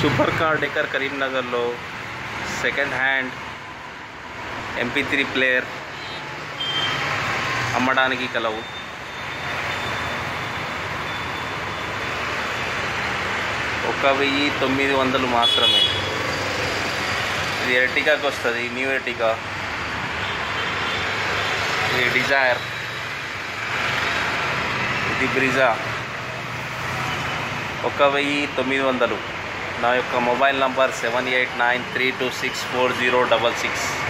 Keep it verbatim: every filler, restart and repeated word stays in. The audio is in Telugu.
సూపర్ కార్ డెకర్ కరీంనగర్లో second hand MP three player అమ్మడానికి కలవు. ఒక వెయ్యి తొమ్మిది వందలు మాత్రమే. ఇది ఎర్టిగాకి వస్తుంది, న్యూ ఎర్టిగా. ఇది డిజైర్, ఇది బ్రిజా. ఒక వెయ్యి తొమ్మిది వందలు. నా యొక్క mobile number seven eight nine three two six four zero double six.